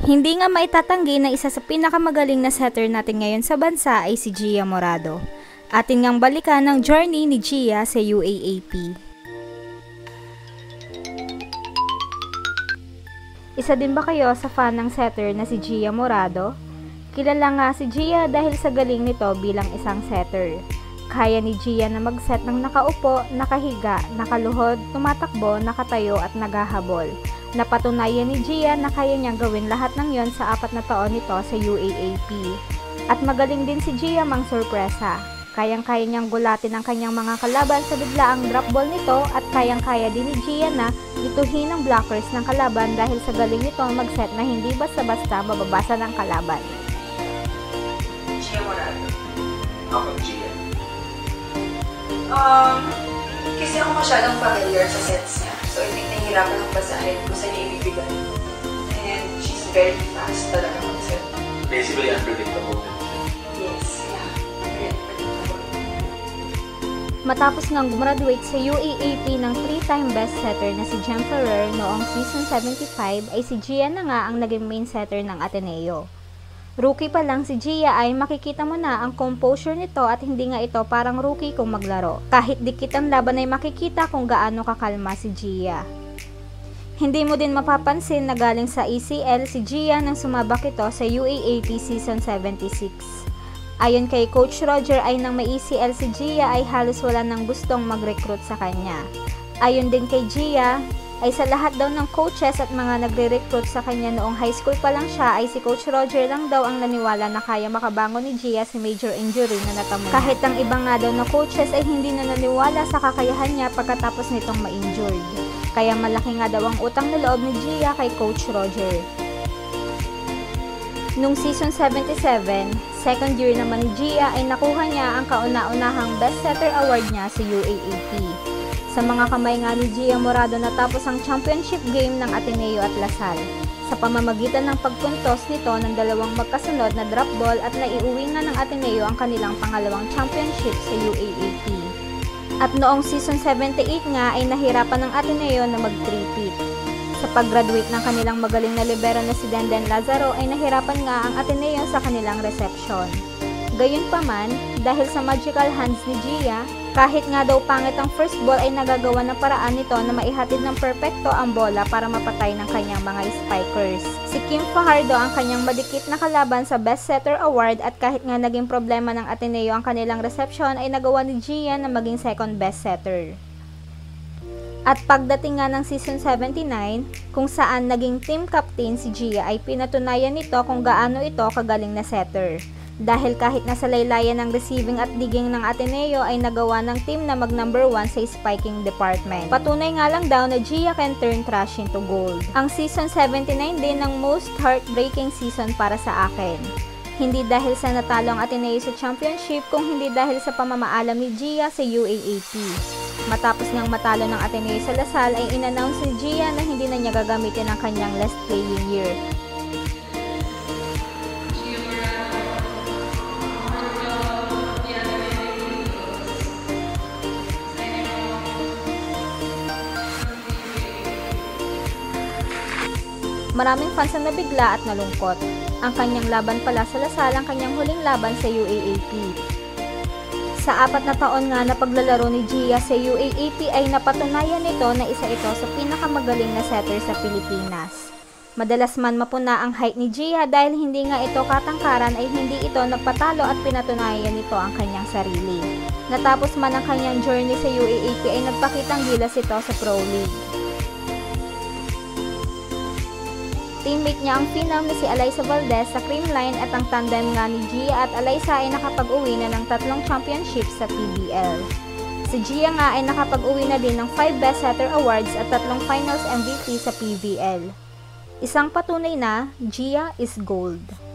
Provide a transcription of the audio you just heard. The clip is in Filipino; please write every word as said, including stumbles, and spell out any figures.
Hindi nga maitatanggi na isa sa pinakamagaling na setter natin ngayon sa bansa ay si J I A MORADO. Atin ngang balikan ang journey ni J I A sa U A A P. Isa din ba kayo sa fan ng setter na si J I A MORADO? Kilala nga si J I A dahil sa galing nito bilang isang setter. Kaya ni J I A na mag-set ng nakaupo, nakahiga, nakaluhod, tumatakbo, nakatayo at naghahabol. Napatunayan ni J I A na kaya niyang gawin lahat ng yon sa apat na taon nito sa U A A P. At magaling din si J I A mang sorpresa. Kayang-kaya niyang gulatin ang kanyang mga kalaban sa biglaang drop ball nito at kayang-kaya din ni J I A na ituhin ang blockers ng kalaban dahil sa galing nito mag-set na hindi basta-basta mababasa ng kalaban. J I A MORADO. Ako, J I A. Um, kasi ako masyadong familiar sa sets niya. So, I think nahihirapan ang basahin kung saan niya ibibigay. And she's very fast talaga mag-set. Basically, unpredictable. Yes, yeah. Very unpredictable. Matapos ngang gumraduate sa U A A P ng three-time best setter na si Jem noong season seventy-five, ay si J I A na nga ang naging main setter ng Ateneo. Rookie pa lang si J I A ay makikita mo na ang composure nito at hindi nga ito parang rookie kung maglaro. Kahit dikit ang laban ay makikita kung gaano kakalma si J I A. Hindi mo din mapapansin na galing sa E C L si J I A nang sumabak ito sa U A A P season seventy-six. Ayon kay Coach Roger ay nang may E C L si J I A ay halos wala nang gustong mag-recruit sa kanya. Ayon din kay J I A ay sa lahat daw ng coaches at mga nagre-recruit sa kanya noong high school pa lang siya ay si Coach Roger lang daw ang naniwala na kaya makabangon ni J I A si major injury na natamo. Kahit ang ibang nga daw na coaches ay hindi na naniwala sa kakayahan niya pagkatapos nitong ma-injured. Kaya malaki nga daw ang utang na loob ni J I A kay Coach Roger. Nung season seventy-seven, second year naman ni J I A ay nakuha niya ang kauna-unahang best setter award niya sa U A A P. Sa mga kamay nga ni J I A MORADO natapos ang championship game ng Ateneo at Lasal sa pamamagitan ng pagpuntos nito ng dalawang magkasunod na drop ball at naiuwi nga ng Ateneo ang kanilang pangalawang championship sa U A A P. At noong season seventy-eight nga ay nahirapan ng Ateneo na mag-three-peat. Sa pag-graduate ng kanilang magaling na libero na si Denden Lazaro ay nahirapan nga ang Ateneo sa kanilang reception. Gayunpaman, dahil sa magical hands ni J I A, kahit nga daw pangit ang first ball ay nagagawa ng paraan nito na maihatid ng perpekto ang bola para mapatay ng kanyang mga spikers. Si Kim Fajardo ang kanyang madikit na kalaban sa Best Setter Award at kahit nga naging problema ng Ateneo ang kanilang reception ay nagawa ni J I A na maging second best setter. At pagdating nga ng season seventy-nine, kung saan naging team captain si J I A ay pinatunayan nito kung gaano ito kagaling na setter. Dahil kahit nasa laylayan ng receiving at digging ng Ateneo ay nagawa ng team na mag number one sa spiking department. Patunay nga lang daw na J I A can turn trash into gold. Ang season seventy-nine din ang most heartbreaking season para sa akin. Hindi dahil sa natalo ang Ateneo sa championship, kung hindi dahil sa pamamaalam ni J I A sa U A A P. Matapos ngang matalo ng Ateneo sa Lasal ay in-announce ni J I A na hindi na niya gagamitin ang kanyang last playing year. Maraming fans ang nabigla at nalungkot. Ang kanyang laban pala sa Lasal ang kanyang huling laban sa U A A P. Sa apat na taon nga na paglalaro ni J I A sa U A A P ay napatunayan nito na isa ito sa pinakamagaling na setter sa Pilipinas. Madalas man mapuna ang height ni J I A dahil hindi nga ito katangkaran ay hindi ito nagpatalo at pinatunayan nito ang kanyang sarili. Natapos man ang kanyang journey sa U A A P ay nagpakitang gilas ito sa Pro League. Teammate niya ang Phenom na si Alyssa Valdez sa Creamline at ang tandem nga ni J I A at Alyssa ay nakapag-uwi na ng tatlong championship sa P B L. Si J I A nga ay nakapag-uwi na din ng five Best Setter Awards at tatlong Finals M V P sa P B L. Isang patunay na J I A is gold.